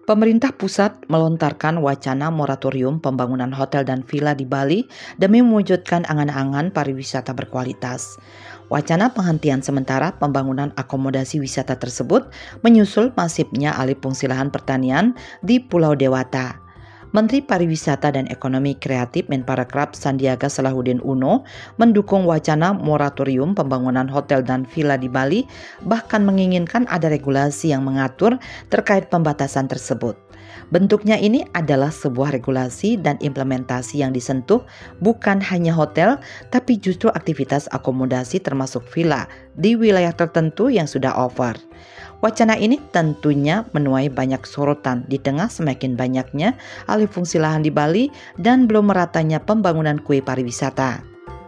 Pemerintah pusat melontarkan wacana moratorium pembangunan hotel dan villa di Bali demi mewujudkan angan-angan pariwisata berkualitas. Wacana penghentian sementara pembangunan akomodasi wisata tersebut menyusul masifnya alih fungsi lahan pertanian di Pulau Dewata. Menteri Pariwisata dan Ekonomi Kreatif Menparekraf Sandiaga Salahuddin Uno mendukung wacana moratorium pembangunan hotel dan villa di Bali, bahkan menginginkan ada regulasi yang mengatur terkait pembatasan tersebut. Bentuknya ini adalah sebuah regulasi dan implementasi yang disentuh bukan hanya hotel, tapi justru aktivitas akomodasi termasuk villa di wilayah tertentu yang sudah over. Wacana ini tentunya menuai banyak sorotan di tengah semakin banyaknya alih fungsi lahan di Bali dan belum meratanya pembangunan kue pariwisata.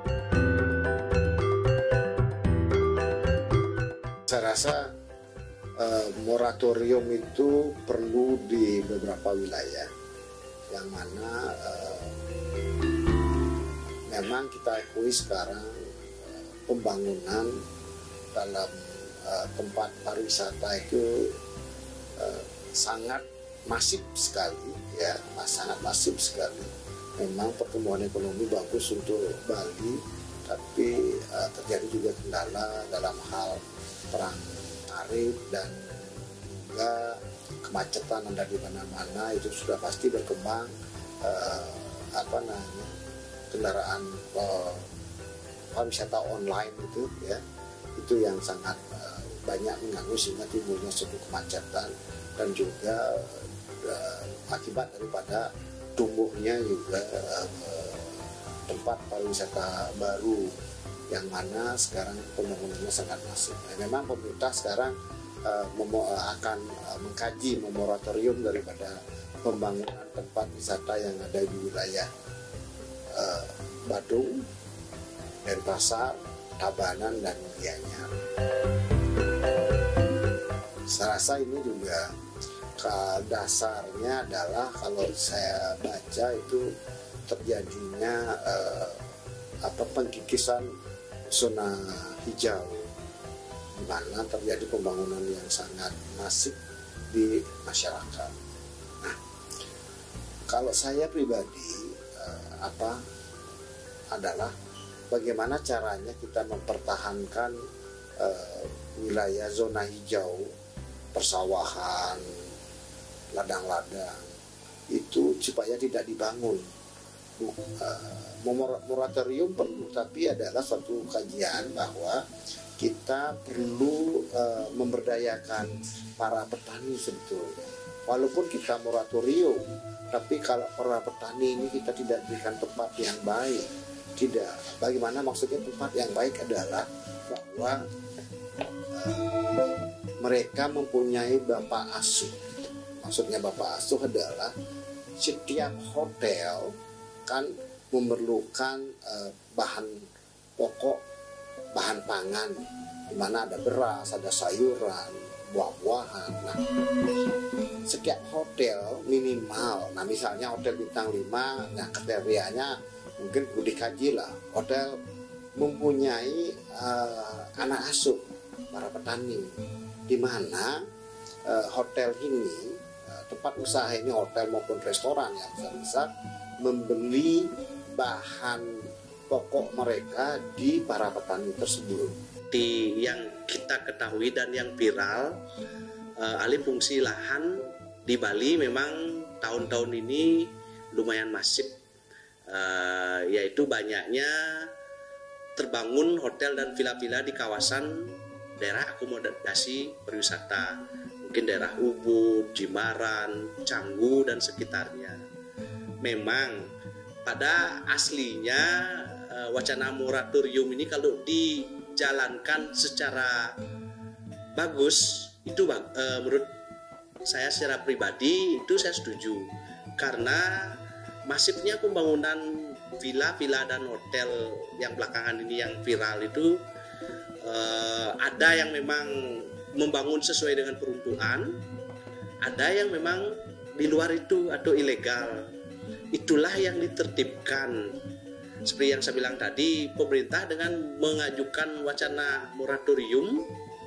Saya rasa moratorium itu perlu di beberapa wilayah yang mana memang kita akui sekarang pembangunan dalam tempat pariwisata itu sangat masif sekali, ya, sangat masif sekali. Memang pertumbuhan ekonomi bagus untuk Bali, tapi terjadi juga kendala dalam hal perang tarif dan juga kemacetan ada di mana-mana. Itu sudah pasti berkembang kendaraan pariwisata online itu, ya, itu yang sangat banyak mengganggu sehingga timbulnya suatu kemacetan dan juga akibat daripada tumbuhnya juga tempat pariwisata baru yang mana sekarang pembangunannya sangat masif. Memang pemerintah sekarang akan mengkaji moratorium daripada pembangunan tempat wisata yang ada di wilayah Badung, Denpasar, Tabanan, dan Gianyar. Saya rasa ini juga dasarnya adalah kalau saya baca itu terjadinya pengkikisan zona hijau, di mana terjadi pembangunan yang sangat masif di masyarakat. Nah, kalau saya pribadi adalah bagaimana caranya kita mempertahankan wilayah zona hijau, persawahan, ladang-ladang itu supaya tidak dibangun. Moratorium perlu, tapi adalah suatu kajian bahwa kita perlu memberdayakan para petani sebetulnya. Walaupun kita moratorium, tapi kalau para petani ini kita tidak berikan tempat yang baik, tidak. Bagaimana maksudnya tempat yang baik adalah bahwa mereka mempunyai bapak asuh. Maksudnya bapak asuh adalah setiap hotel kan memerlukan bahan pokok, bahan pangan, di mana ada beras, ada sayuran, buah-buahan. Nah, setiap hotel minimal, nah misalnya hotel bintang 5, nah kriterianya mungkin perlu dikaji lah. Hotel mempunyai anak asuh para petani, di mana hotel ini, tempat usaha ini, hotel maupun restoran yang besar-besar, membeli bahan pokok mereka di para petani tersebut. Yang kita ketahui dan yang viral, alih fungsi lahan di Bali memang tahun-tahun ini lumayan masif, yaitu banyaknya terbangun hotel dan villa-villa di kawasan daerah akomodasi pariwisata, mungkin daerah Ubud, Jimbaran, Canggu dan sekitarnya. Memang pada aslinya wacana moratorium ini kalau dijalankan secara bagus itu menurut saya secara pribadi itu saya setuju, karena masifnya pembangunan villa-villa dan hotel yang belakangan ini yang viral itu ada yang memang membangun sesuai dengan peruntukan, ada yang memang di luar itu atau ilegal. Itulah yang ditertibkan. Seperti yang saya bilang tadi, pemerintah dengan mengajukan wacana moratorium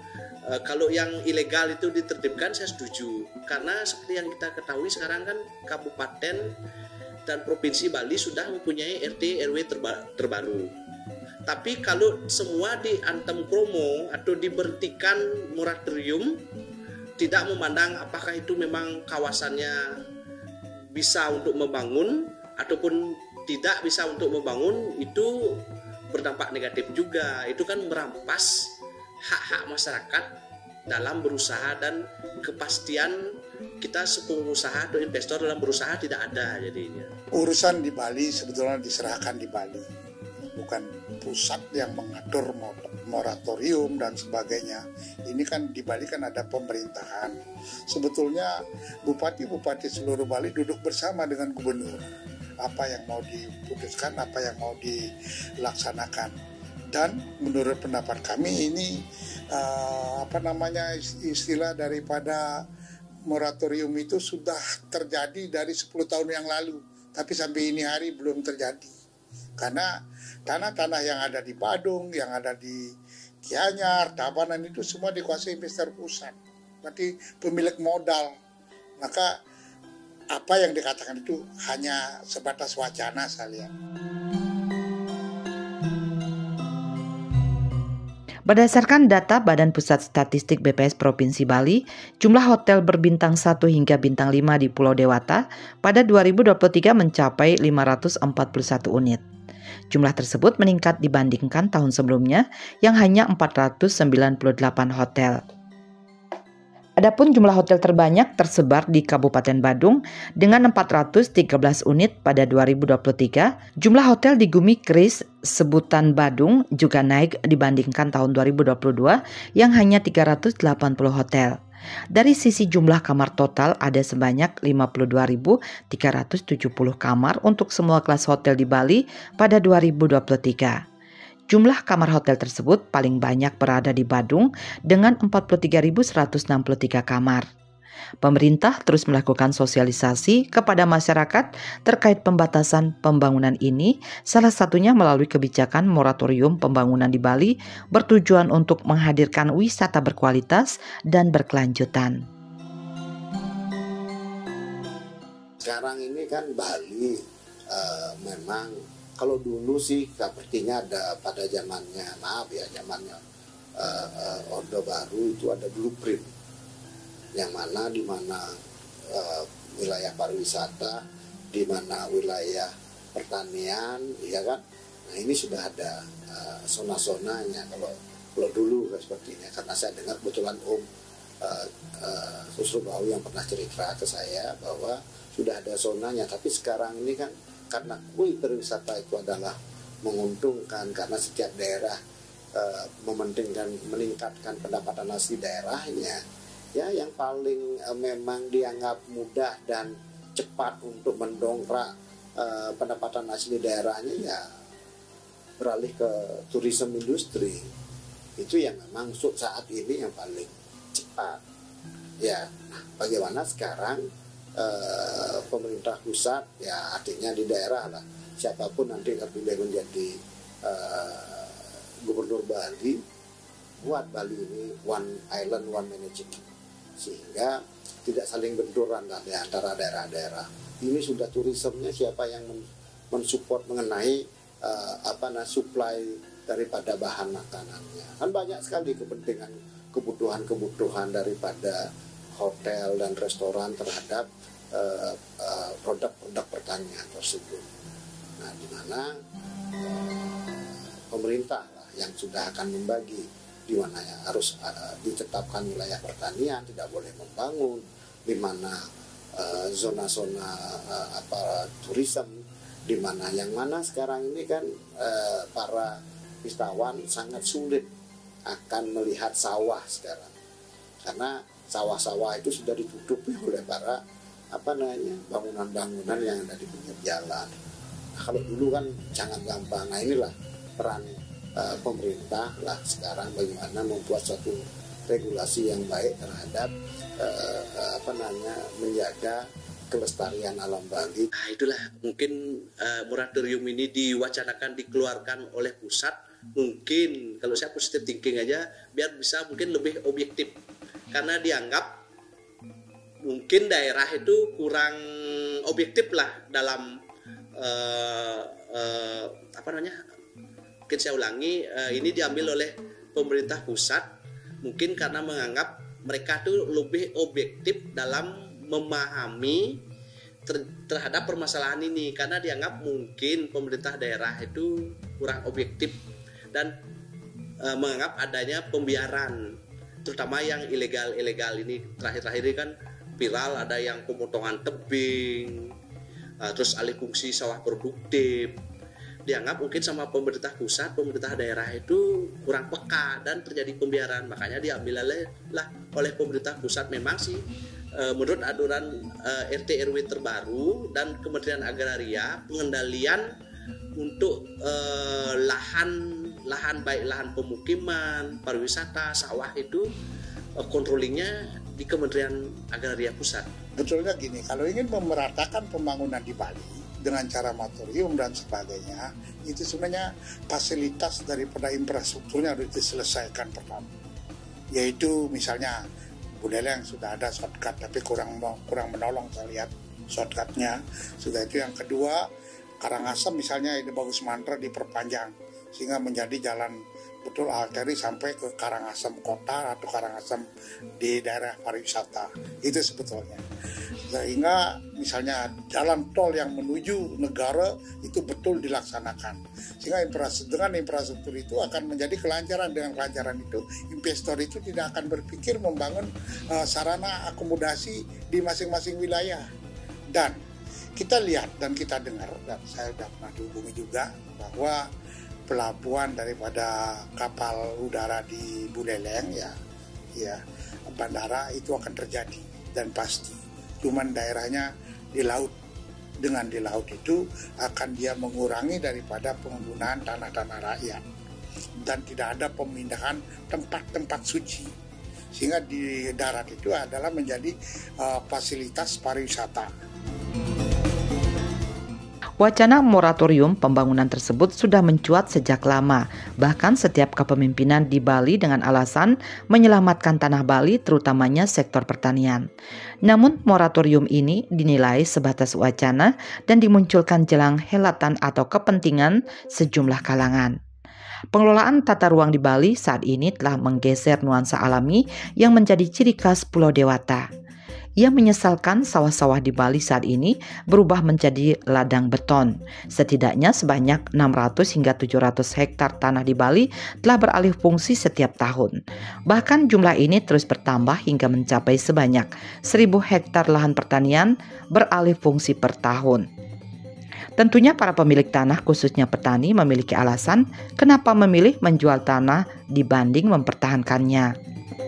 Kalau yang ilegal itu ditertibkan, saya setuju. Karena seperti yang kita ketahui sekarang kan kabupaten dan provinsi Bali sudah mempunyai RT RW terbaru. Tapi kalau semua diantem kromo atau diberhentikan moratorium, tidak memandang apakah itu memang kawasannya bisa untuk membangun ataupun tidak bisa untuk membangun, itu berdampak negatif juga. Itu kan merampas hak-hak masyarakat dalam berusaha, dan kepastian kita pengusaha atau investor dalam berusaha tidak ada jadinya. Urusan di Bali sebetulnya diserahkan di Bali, bukan pusat yang mengatur moratorium dan sebagainya. Ini kan di Bali kan ada pemerintahan. Sebetulnya bupati-bupati seluruh Bali duduk bersama dengan gubernur. Apa yang mau diputuskan, apa yang mau dilaksanakan. Dan menurut pendapat kami ini istilah daripada moratorium itu sudah terjadi dari 10 tahun yang lalu, tapi sampai ini hari belum terjadi. Karena tanah-tanah yang ada di Badung, yang ada di Gianyar, Tabanan itu semua dikuasai investor pusat. Berarti pemilik modal. Maka apa yang dikatakan itu hanya sebatas wacana, saya lihat. Berdasarkan data Badan Pusat Statistik BPS Provinsi Bali, jumlah hotel berbintang 1 hingga bintang 5 di Pulau Dewata pada 2023 mencapai 541 unit. Jumlah tersebut meningkat dibandingkan tahun sebelumnya yang hanya 498 hotel. Adapun jumlah hotel terbanyak tersebar di Kabupaten Badung dengan 413 unit pada 2023. Jumlah hotel di Gumi Kris sebutan Badung juga naik dibandingkan tahun 2022 yang hanya 380 hotel. Dari sisi jumlah kamar total ada sebanyak 52.370 kamar untuk semua kelas hotel di Bali pada 2023. Jumlah kamar hotel tersebut paling banyak berada di Badung dengan 43.163 kamar. Pemerintah terus melakukan sosialisasi kepada masyarakat terkait pembatasan pembangunan ini, salah satunya melalui kebijakan moratorium pembangunan di Bali bertujuan untuk menghadirkan wisata berkualitas dan berkelanjutan. Sekarang ini kan Bali memang kalau dulu sih sepertinya ada pada zamannya Orde Baru itu ada blueprint yang mana di mana wilayah pariwisata, di mana wilayah pertanian, ya kan. Nah ini sudah ada zona-zonanya kalau dulu sepertinya, karena saya dengar kebetulan Susrubawi yang pernah cerita ke saya bahwa sudah ada zonanya, tapi sekarang ini kan karena pariwisata itu adalah menguntungkan, karena setiap daerah meningkatkan pendapatan asli daerahnya, ya yang paling memang dianggap mudah dan cepat untuk mendongkrak pendapatan asli daerahnya ya beralih ke tourism industri. Itu yang memang saat ini yang paling cepat. Ya, nah, bagaimana sekarang pemerintah pusat, ya artinya di daerah lah, siapapun nanti terpilih menjadi gubernur Bali, buat Bali ini one island one management, sehingga tidak saling benturan di antara daerah-daerah. Ini sudah turismenya siapa yang mensupport mengenai supply daripada bahan makanannya. Kan banyak sekali kebutuhan daripada hotel dan restoran terhadap produk-produk pertanian tersebut. Nah, di mana pemerintah lah yang sudah akan membagi di mana ya harus ditetapkan wilayah pertanian, tidak boleh membangun, di mana zona-zona turisme, di mana yang mana sekarang ini kan para wisatawan sangat sulit akan melihat sawah sekarang, karena sawah-sawah itu sudah ditutupi oleh para bangunan-bangunan yang ada di pinggir jalan. Nah, kalau dulu kan sangat gampang. Nah inilah peran pemerintah lah sekarang bagaimana membuat suatu regulasi yang baik terhadap menjaga kelestarian alam Bali. Nah itulah mungkin moratorium ini diwacanakan, dikeluarkan oleh pusat mungkin kalau saya positive thinking aja biar bisa mungkin lebih objektif, karena dianggap mungkin daerah itu kurang objektif lah dalam mungkin saya ulangi, ini diambil oleh pemerintah pusat mungkin karena menganggap mereka tuh lebih objektif dalam memahami terhadap permasalahan ini, karena dianggap mungkin pemerintah daerah itu kurang objektif dan menganggap adanya pembiaran, terutama yang ilegal ini. Terakhir-terakhir ini kan viral ada yang pemotongan tebing, terus alih fungsi sawah produktif. Dianggap mungkin sama pemerintah pusat, pemerintah daerah itu kurang peka dan terjadi pembiaran, makanya diambil oleh pemerintah pusat. Memang sih menurut aturan RT RW terbaru dan Kementerian Agraria, pengendalian untuk lahan baik lahan pemukiman, pariwisata, sawah itu controllingnya di Kementerian Agraria Pusat. Betulnya gini, kalau ingin memeratakan pembangunan di Bali dengan cara moratorium dan sebagainya, itu sebenarnya fasilitas daripada infrastrukturnya harus diselesaikan pertama. Yaitu misalnya Buleleng sudah ada shortcut tapi kurang menolong, saya lihat shortcutnya. Sudah itu yang kedua, Karangasem misalnya ini bagus mantra diperpanjang sehingga menjadi jalan betul arteri sampai ke Karangasem kota atau Karangasem di daerah pariwisata. Itu sebetulnya. Sehingga misalnya jalan tol yang menuju negara itu betul dilaksanakan. Sehingga dengan infrastruktur itu akan menjadi kelancaran. Dengan kelancaran itu investor itu tidak akan berpikir membangun sarana akomodasi di masing-masing wilayah. Dan kita lihat dan kita dengar, dan saya sudah pernah dihubungi juga, bahwa pelabuhan daripada kapal udara di Buleleng ya bandara itu akan terjadi dan pasti. Cuman daerahnya di laut. Dengan di laut itu akan dia mengurangi daripada penggunaan tanah-tanah rakyat. Dan tidak ada pemindahan tempat-tempat suci. Sehingga di darat itu adalah menjadi fasilitas pariwisata. Wacana moratorium pembangunan tersebut sudah mencuat sejak lama, bahkan setiap kepemimpinan di Bali dengan alasan menyelamatkan tanah Bali, terutamanya sektor pertanian. Namun moratorium ini dinilai sebatas wacana dan dimunculkan jelang helatan atau kepentingan sejumlah kalangan. Pengelolaan tata ruang di Bali saat ini telah menggeser nuansa alami yang menjadi ciri khas Pulau Dewata. Ia menyesalkan sawah-sawah di Bali saat ini berubah menjadi ladang beton. Setidaknya sebanyak 600 hingga 700 hektar tanah di Bali telah beralih fungsi setiap tahun. Bahkan jumlah ini terus bertambah hingga mencapai sebanyak 1.000 hektar lahan pertanian beralih fungsi per tahun. Tentunya para pemilik tanah, khususnya petani, memiliki alasan kenapa memilih menjual tanah dibanding mempertahankannya.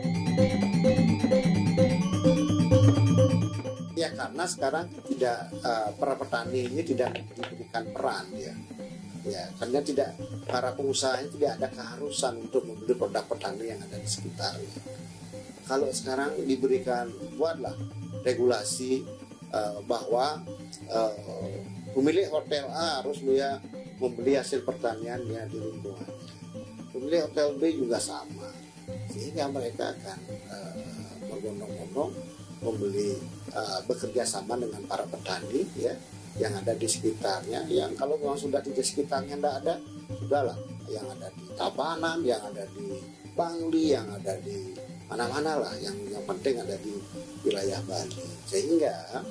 Ya karena sekarang para petani ini tidak diberikan peran karena para pengusaha ini tidak ada keharusan untuk membeli produk petani yang ada di sekitarnya. Kalau sekarang buatlah regulasi bahwa pemilik hotel A harus membeli hasil pertaniannya di lingkungannya. Pemilik hotel B juga sama, sehingga mereka akan berbondong-bondong bekerja sama dengan para petani yang ada di sekitarnya. Yang kalau memang sudah di sekitarnya tidak ada, sudahlah, yang ada di Tabanan, yang ada di Bangli, yang ada di mana-mana lah, yang penting ada di wilayah Bali, sehingga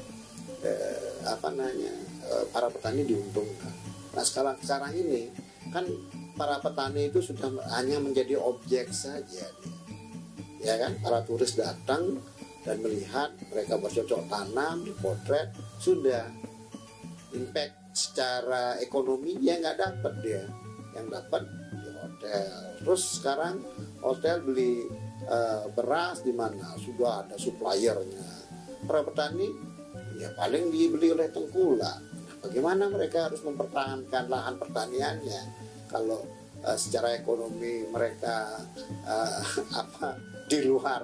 para petani diuntungkan. Nah sekarang ini kan para petani itu sudah hanya menjadi objek saja, ya kan? Para turis datang dan melihat mereka bercocok tanam, dipotret, sudah. Impact secara ekonomi dia nggak dapat, dia yang dapat di hotel. Terus sekarang hotel beli beras di mana sudah ada suppliernya. Para petani ya paling dibeli oleh tengkulak. Bagaimana mereka harus mempertahankan lahan pertaniannya kalau secara ekonomi mereka di luar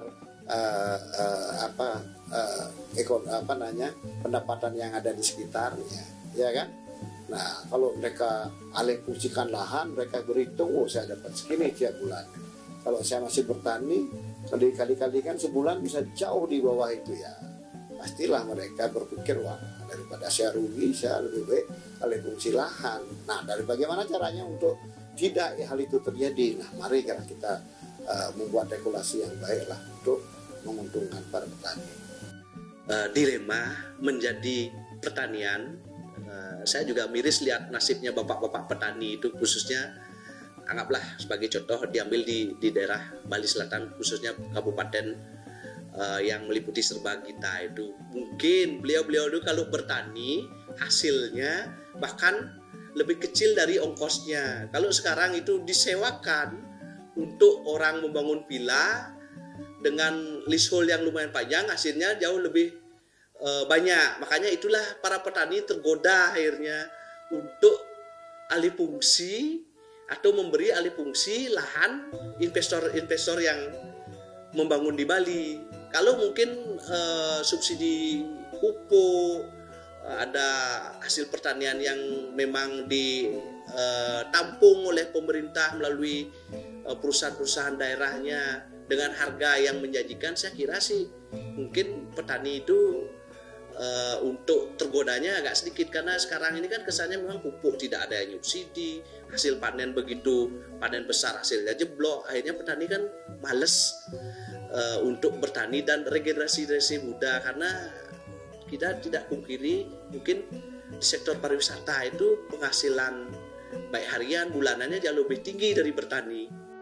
pendapatan yang ada di sekitarnya, ya kan? Nah, kalau mereka alih fungsikan lahan, mereka berhitung, oh saya dapat segini tiap bulan. Kalau saya masih bertani, kali-kali kan sebulan bisa jauh di bawah itu ya. Pastilah mereka berpikir, wah daripada saya rugi, saya lebih baik alih fungsi lahan. Nah, dari bagaimana caranya untuk tidak hal itu terjadi? Nah, mari kita membuat regulasi yang baik lah untuk menguntungkan para petani. Dilema menjadi pertanian, saya juga miris lihat nasibnya bapak-bapak petani itu, khususnya anggaplah sebagai contoh diambil di daerah Bali Selatan, khususnya kabupaten yang meliputi Serbagita itu. Mungkin beliau-beliau itu kalau bertani hasilnya bahkan lebih kecil dari ongkosnya. Kalau sekarang itu disewakan untuk orang membangun villa dengan leasehold yang lumayan panjang, hasilnya jauh lebih banyak. Makanya itulah para petani tergoda akhirnya untuk alih fungsi atau memberi alih fungsi lahan investor-investor yang membangun di Bali. Kalau mungkin subsidi pupuk, ada hasil pertanian yang memang ditampung oleh pemerintah melalui perusahaan-perusahaan daerahnya dengan harga yang menjanjikan, saya kira sih mungkin petani itu untuk tergodanya agak sedikit, karena sekarang ini kan kesannya memang pupuk tidak ada yang subsidi, hasil panen begitu panen besar hasilnya jeblok, akhirnya petani kan males untuk bertani dan regenerasi muda. Karena kita tidak pungkiri mungkin di sektor pariwisata itu penghasilan baik harian bulanannya jauh lebih tinggi dari bertani.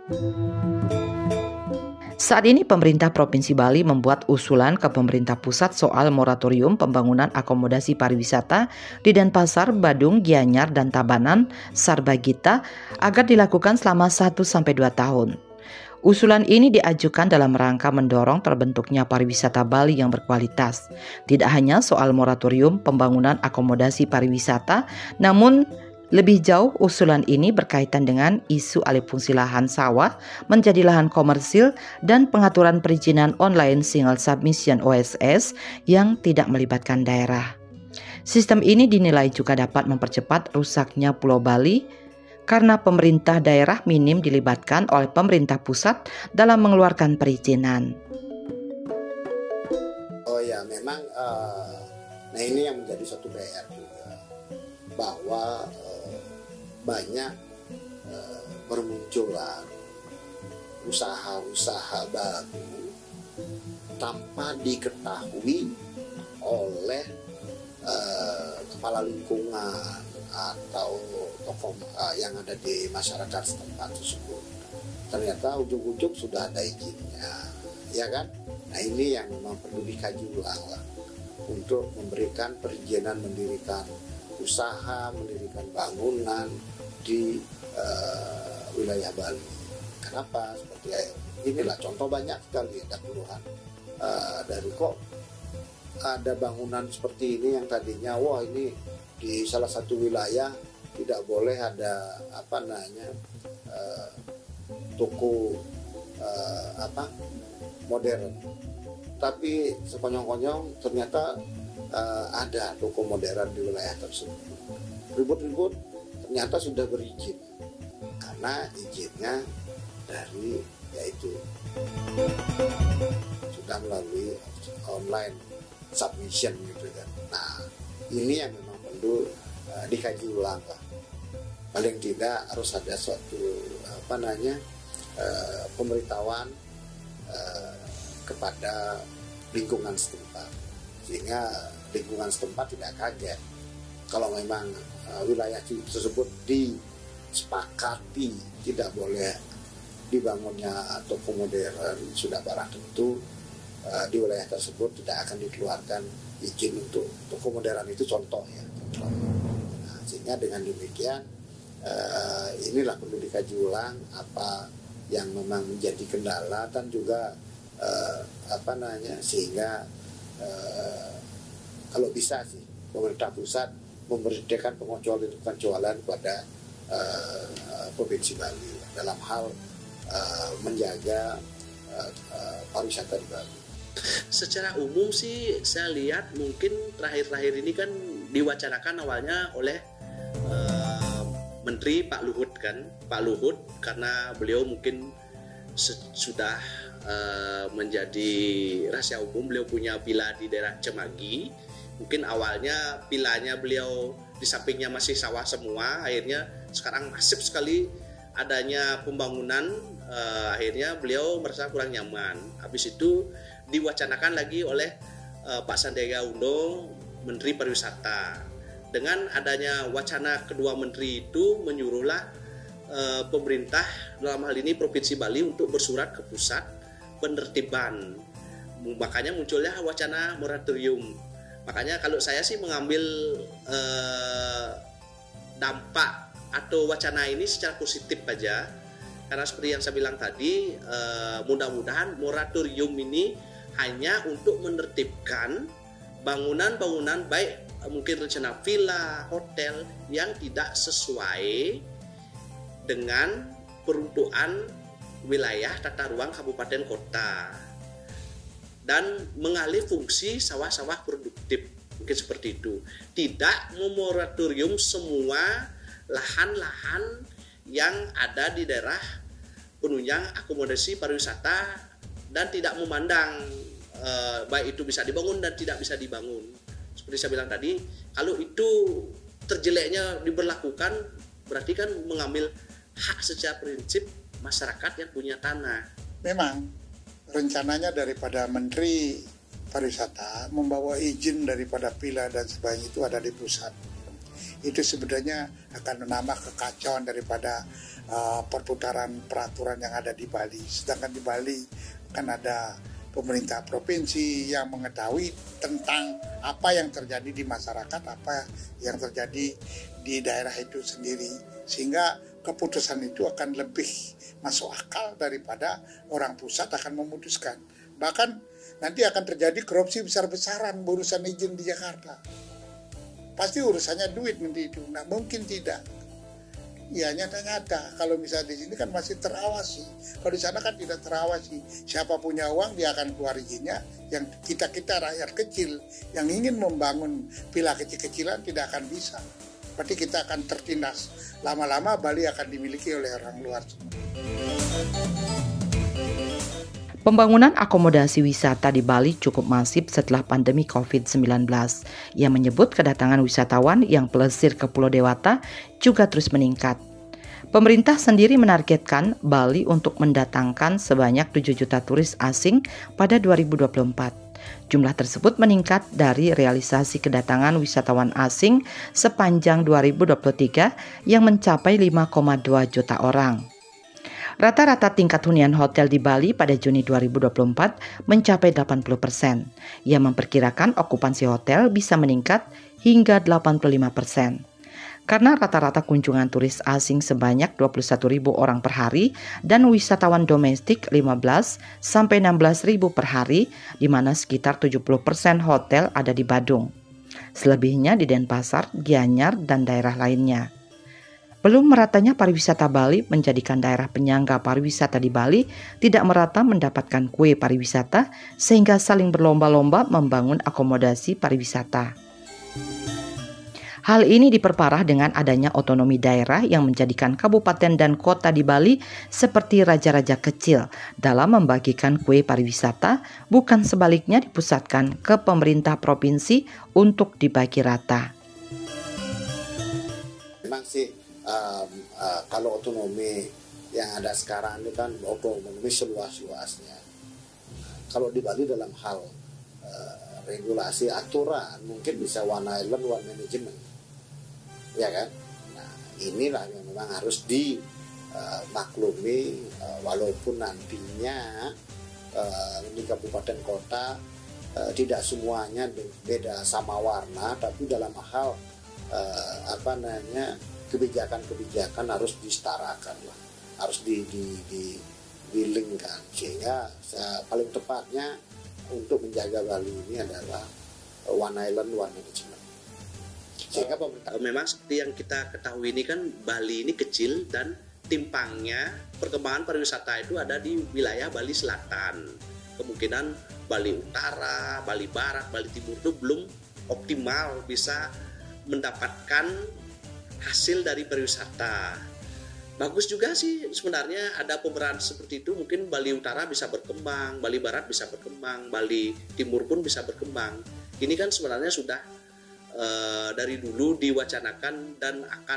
Saat ini pemerintah Provinsi Bali membuat usulan ke pemerintah pusat soal moratorium pembangunan akomodasi pariwisata di Denpasar, Badung, Gianyar, dan Tabanan, Sarbagita agar dilakukan selama 1-2 tahun. Usulan ini diajukan dalam rangka mendorong terbentuknya pariwisata Bali yang berkualitas. Tidak hanya soal moratorium pembangunan akomodasi pariwisata, namun lebih jauh usulan ini berkaitan dengan isu alih fungsi lahan sawah menjadi lahan komersil dan pengaturan perizinan online single submission OSS yang tidak melibatkan daerah. Sistem ini dinilai juga dapat mempercepat rusaknya Pulau Bali karena pemerintah daerah minim dilibatkan oleh pemerintah pusat dalam mengeluarkan perizinan. Oh ya, memang nah ini yang menjadi satu PR juga, bahwa banyak bermunculan usaha-usaha baru tanpa diketahui oleh kepala lingkungan atau tokoh yang ada di masyarakat setempat tersebut. Ternyata ujung-ujung sudah ada izinnya, ya kan? Nah, ini yang memang perlu dikaji ulang lah, untuk memberikan perizinan mendirikan usaha, mendirikan bangunan di wilayah Bali. Kenapa? Seperti inilah contoh banyak sekali, ada puluhan dari kok ada bangunan seperti ini yang tadinya wah ini di salah satu wilayah tidak boleh ada toko modern, tapi sekonyong-konyong ternyata ada toko modern di wilayah tersebut. Ribut-ribut ternyata sudah berizin karena izinnya dari yaitu sudah melalui online submission gitu kan. Nah, ini yang memang perlu dikaji ulang lah. Paling tidak harus ada suatu pemberitahuan kepada lingkungan setempat, sehingga lingkungan setempat tidak kaget kalau memang wilayah tersebut disepakati tidak boleh dibangunnya toko modern, sudah barang tentu di wilayah tersebut tidak akan dikeluarkan izin untuk toko modern itu, contoh ya. Nah, sehingga dengan demikian inilah perlu dikaji ulang apa yang memang menjadi kendala dan juga sehingga kalau bisa sih pemerintah pusat memberitakan pengecualian pada Provinsi Bali dalam hal menjaga pariwisata di Bali. Secara umum sih saya lihat mungkin terakhir-terakhir ini kan diwacanakan awalnya oleh Menteri Pak Luhut kan, Pak Luhut karena beliau mungkin sudah menjadi rahasia umum, beliau punya villa di daerah Cemagi. Mungkin awalnya villanya beliau di sampingnya masih sawah semua, akhirnya sekarang masif sekali adanya pembangunan, akhirnya beliau merasa kurang nyaman. Habis itu diwacanakan lagi oleh Pak Sandiaga Uno, Menteri Pariwisata. Dengan adanya wacana kedua menteri itu, menyuruhlah pemerintah dalam hal ini Provinsi Bali untuk bersurat ke pusat penertiban. Makanya munculnya wacana moratorium. Makanya kalau saya sih mengambil dampak atau wacana ini secara positif aja, karena seperti yang saya bilang tadi, mudah-mudahan moratorium ini hanya untuk menertibkan bangunan-bangunan, baik mungkin rencana villa, hotel yang tidak sesuai dengan peruntukan wilayah tata ruang kabupaten kota dan mengalih fungsi sawah-sawah produktif, mungkin seperti itu. Tidak memoratorium semua lahan-lahan yang ada di daerah penunjang akomodasi pariwisata dan tidak memandang baik itu bisa dibangun dan tidak bisa dibangun. Seperti saya bilang tadi, kalau itu terjeleknya diberlakukan, berarti kan mengambil hak secara prinsip masyarakat yang punya tanah. Memang rencananya daripada Menteri Pariwisata membawa izin daripada villa dan sebagainya itu ada di pusat. Itu sebenarnya akan menambah kekacauan daripada perputaran peraturan yang ada di Bali. Sedangkan di Bali kan ada pemerintah provinsi yang mengetahui tentang apa yang terjadi di masyarakat, apa yang terjadi di daerah itu sendiri, sehingga keputusan itu akan lebih masuk akal daripada orang pusat akan memutuskan. Bahkan nanti akan terjadi korupsi besar-besaran urusan izin di Jakarta. Pasti urusannya duit nanti itu, nah mungkin tidak. Ya nyata-nyata, kalau misalnya di sini kan masih terawasi, kalau di sana kan tidak terawasi. Siapa punya uang dia akan keluar izinnya. Yang kita rakyat kecil yang ingin membangun villa kecil-kecilan tidak akan bisa. Berarti kita akan tertindas. Lama-lama Bali akan dimiliki oleh orang luar. Pembangunan akomodasi wisata di Bali cukup masif setelah pandemi COVID-19. Ia menyebut kedatangan wisatawan yang plesir ke Pulau Dewata juga terus meningkat. Pemerintah sendiri menargetkan Bali untuk mendatangkan sebanyak 7 juta turis asing pada 2024. Jumlah tersebut meningkat dari realisasi kedatangan wisatawan asing sepanjang 2023 yang mencapai 5,2 juta orang. Rata-rata tingkat hunian hotel di Bali pada Juni 2024 mencapai 80%. Ia memperkirakan okupansi hotel bisa meningkat hingga 85%. Karena rata-rata kunjungan turis asing sebanyak 21.000 orang per hari dan wisatawan domestik 15 sampai 16.000 per hari, di mana sekitar 70% hotel ada di Badung. Selebihnya di Denpasar, Gianyar, dan daerah lainnya. Belum meratanya pariwisata Bali menjadikan daerah penyangga pariwisata di Bali tidak merata mendapatkan kue pariwisata sehingga saling berlomba-lomba membangun akomodasi pariwisata. Hal ini diperparah dengan adanya otonomi daerah yang menjadikan kabupaten dan kota di Bali seperti raja-raja kecil dalam membagikan kue pariwisata, bukan sebaliknya dipusatkan ke pemerintah provinsi untuk dibagi rata. Memang sih kalau otonomi yang ada sekarang ini kan otonomi seluas-luasnya. Kalau di Bali dalam hal regulasi aturan mungkin bisa one island one management, ya kan? Nah inilah yang memang harus dimaklumi, walaupun nantinya di kabupaten kota tidak semuanya beda sama warna, tapi dalam hal kebijakan-kebijakan harus disetarakan lah, harus dilingkan, sehingga paling tepatnya untuk menjaga Bali ini adalah one island one management. Sehingga pemerintah memang seperti yang kita ketahui ini kan Bali ini kecil dan timpangnya perkembangan pariwisata itu ada di wilayah Bali Selatan. Kemungkinan Bali Utara, Bali Barat, Bali Timur itu belum optimal bisa mendapatkan hasil dari pariwisata. Bagus juga sih sebenarnya ada pemerahan seperti itu. Mungkin Bali Utara bisa berkembang, Bali Barat bisa berkembang, Bali Timur pun bisa berkembang. Ini kan sebenarnya sudah dari dulu diwacanakan dan akan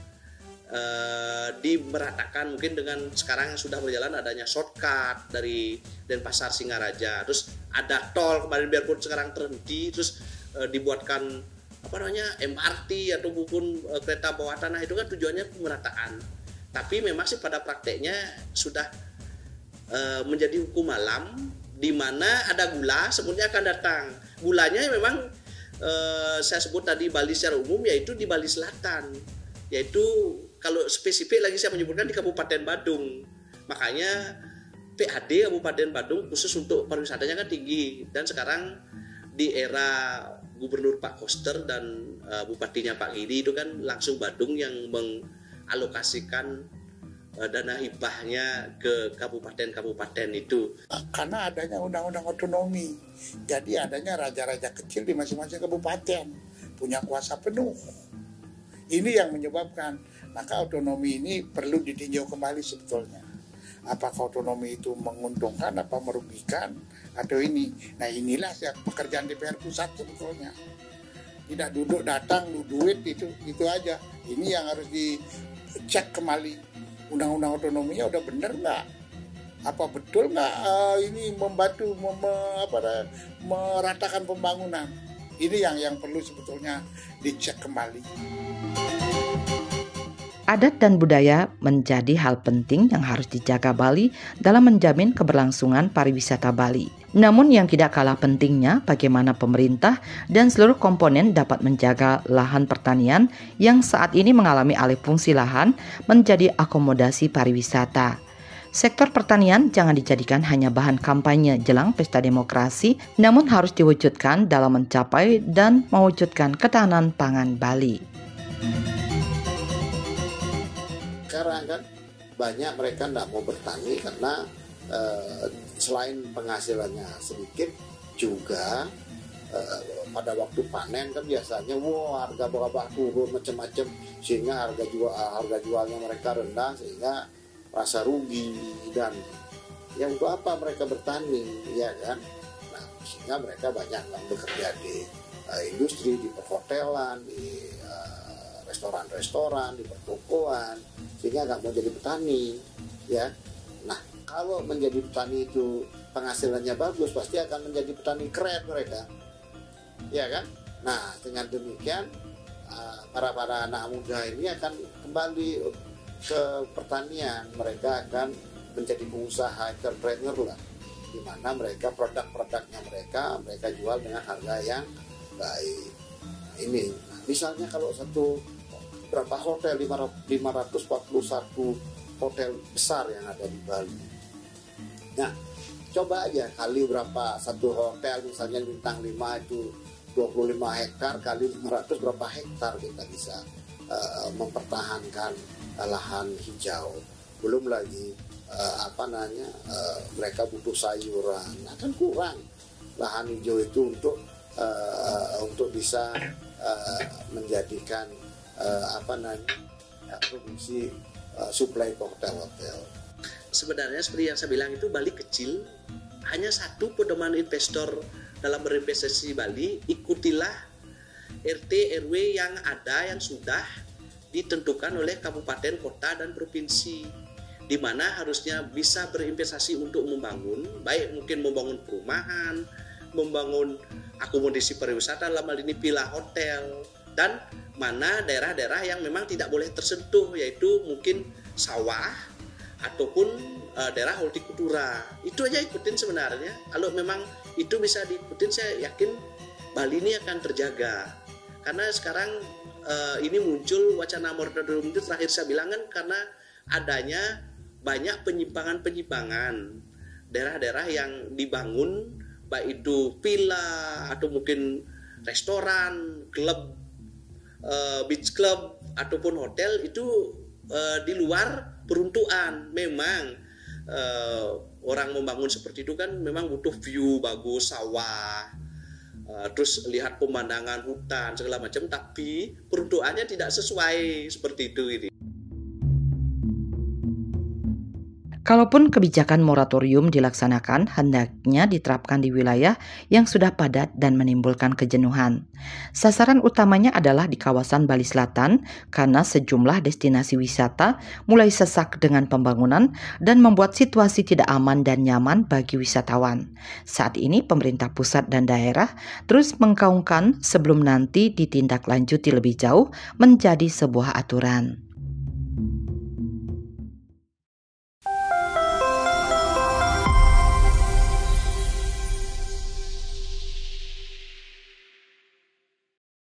dimeratakan. Mungkin dengan sekarang yang sudah berjalan adanya shortcut dari Denpasar Singaraja, terus ada tol kemarin biarpun sekarang terhenti, terus dibuatkan MRT ataupun kereta bawah tanah. Itu kan tujuannya pemerataan. Tapi memang sih pada prakteknya sudah menjadi hukum alam, di mana ada gula semuanya akan datang. Gulanya memang saya sebut tadi Bali secara umum, yaitu di Bali Selatan, yaitu kalau spesifik lagi saya menyebutkan di Kabupaten Badung. Makanya PAD Kabupaten Badung khusus untuk pariwisatanya kan tinggi. Dan sekarang di era Gubernur Pak Koster dan Bupatinya Pak Gidi itu kan langsung Badung yang mengalokasikan dana hibahnya ke kabupaten-kabupaten itu. Karena adanya undang-undang otonomi, jadi adanya raja-raja kecil di masing-masing kabupaten punya kuasa penuh. Ini yang menyebabkan, maka otonomi ini perlu ditinjau kembali sebetulnya. Apakah otonomi itu menguntungkan, apa merugikan, atau ini. Nah inilah pekerjaan DPR pusat sebetulnya. Tidak duduk datang duit itu aja. Ini yang harus dicek kembali. Undang-undang otonominya udah bener nggak? Apa betul nggak ini membantu meratakan pembangunan? Ini yang perlu sebetulnya dicek kembali. Adat dan budaya menjadi hal penting yang harus dijaga Bali dalam menjamin keberlangsungan pariwisata Bali. Namun yang tidak kalah pentingnya bagaimana pemerintah dan seluruh komponen dapat menjaga lahan pertanian yang saat ini mengalami alih fungsi lahan menjadi akomodasi pariwisata. Sektor pertanian jangan dijadikan hanya bahan kampanye jelang pesta demokrasi, namun harus diwujudkan dalam mencapai dan mewujudkan ketahanan pangan Bali. Sekarang kan banyak mereka tidak mau bertani karena selain penghasilannya sedikit juga pada waktu panen kan biasanya harga berapa turun macam-macam, sehingga harga jualnya mereka rendah sehingga rasa rugi. Dan yang untuk apa mereka bertani, ya kan? Nah, sehingga mereka banyak yang bekerja di industri, di perhotelan, di restoran-restoran, di pertokoan, sehingga nggak mau jadi petani, ya. Nah, kalau menjadi petani itu penghasilannya bagus, pasti akan menjadi petani keren mereka, ya kan? Nah, dengan demikian para anak muda ini akan kembali ke pertanian, mereka akan menjadi pengusaha entrepreneur lah, di mana mereka produk-produknya mereka jual dengan harga yang baik. Nah, ini, misalnya kalau berapa hotel, 541 hotel besar yang ada di Bali. Nah, coba aja kali berapa satu hotel, misalnya bintang 5 itu 25 hektar kali 500 berapa hektar kita bisa mempertahankan lahan hijau. Belum lagi mereka butuh sayuran, akan kurang lahan hijau itu untuk bisa menjadikan produksi suplai ke hotel-hotel. Sebenarnya seperti yang saya bilang itu Bali kecil, hanya satu pedoman investor dalam berinvestasi Bali, ikutilah RT RW yang ada yang sudah ditentukan oleh kabupaten, kota, dan provinsi, di mana harusnya bisa berinvestasi untuk membangun, baik mungkin membangun perumahan, membangun akomodasi pariwisata, dalam hal ini villa hotel, dan mana daerah-daerah yang memang tidak boleh tersentuh, yaitu mungkin sawah ataupun daerah hortikultura. Itu aja ikutin sebenarnya. Kalau memang itu bisa diikutin, saya yakin Bali ini akan terjaga. Karena sekarang ini muncul wacana moratorium itu, terakhir saya bilang kan karena adanya banyak penyimpangan-penyimpangan daerah-daerah yang dibangun, baik itu villa atau mungkin restoran, klub, beach club ataupun hotel itu di luar peruntukan. Memang orang membangun seperti itu kan memang butuh view bagus, sawah, terus lihat pemandangan hutan segala macam, tapi peruntukannya tidak sesuai seperti itu ini. Kalaupun kebijakan moratorium dilaksanakan, hendaknya diterapkan di wilayah yang sudah padat dan menimbulkan kejenuhan. Sasaran utamanya adalah di kawasan Bali Selatan karena sejumlah destinasi wisata mulai sesak dengan pembangunan dan membuat situasi tidak aman dan nyaman bagi wisatawan. Saat ini pemerintah pusat dan daerah terus menggaungkan sebelum nanti ditindaklanjuti lebih jauh menjadi sebuah aturan.